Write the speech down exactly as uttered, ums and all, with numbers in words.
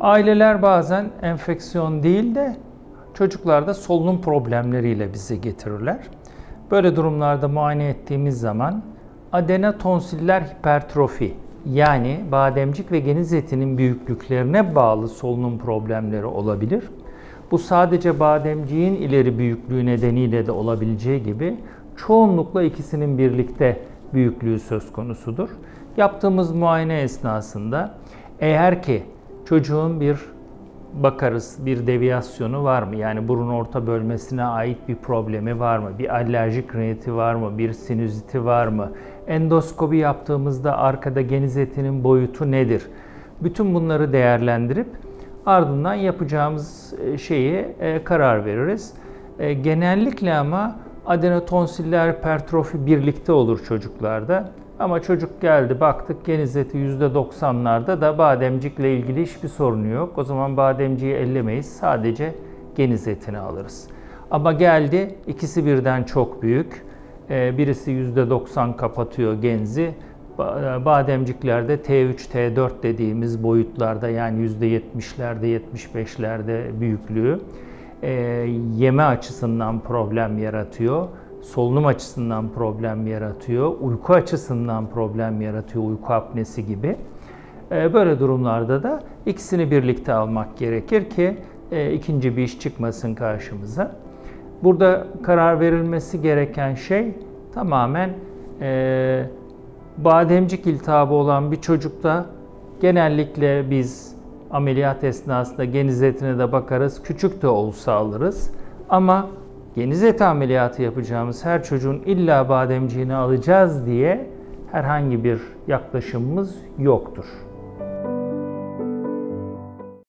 Aileler bazen enfeksiyon değil de çocuklarda solunum problemleriyle bize getirirler. Böyle durumlarda muayene ettiğimiz zaman adenotonsiller hipertrofi, yani bademcik ve geniz etinin büyüklüklerine bağlı solunum problemleri olabilir. Bu sadece bademciğin ileri büyüklüğü nedeniyle de olabileceği gibi çoğunlukla ikisinin birlikte büyüklüğü söz konusudur. Yaptığımız muayene esnasında eğer ki çocuğun bir bakarız bir deviyasyonu var mı? Yani burun orta bölmesine ait bir problemi var mı? Bir alerjik riniti var mı? Bir sinüziti var mı? Endoskopi yaptığımızda arkada geniz etinin boyutu nedir? Bütün bunları değerlendirip ardından yapacağımız şeyi karar veririz. Genellikle ama adenotonsiller hipertrofi birlikte olur çocuklarda. Ama çocuk geldi, baktık geniz eti yüzde doksanlarda da bademcikle ilgili hiçbir sorunu yok. O zaman bademciği ellemeyiz, sadece geniz etini alırız. Ama geldi, ikisi birden çok büyük. Birisi yüzde doksan kapatıyor genzi. Bademciklerde T üç, T dört dediğimiz boyutlarda, yani yüzde yetmişlerde, yetmiş beşlerde büyüklüğü yeme açısından problem yaratıyor. Solunum açısından problem yaratıyor, uyku açısından problem yaratıyor, uyku apnesi gibi. Böyle durumlarda da ikisini birlikte almak gerekir ki ikinci bir iş çıkmasın karşımıza. Burada karar verilmesi gereken şey tamamen e, bademcik iltihabı olan bir çocukta genellikle biz ameliyat esnasında geniz etine de bakarız, küçük de olsa alırız. Ama geniz eti ameliyatı yapacağımız her çocuğun illa bademciğini alacağız diye herhangi bir yaklaşımımız yoktur.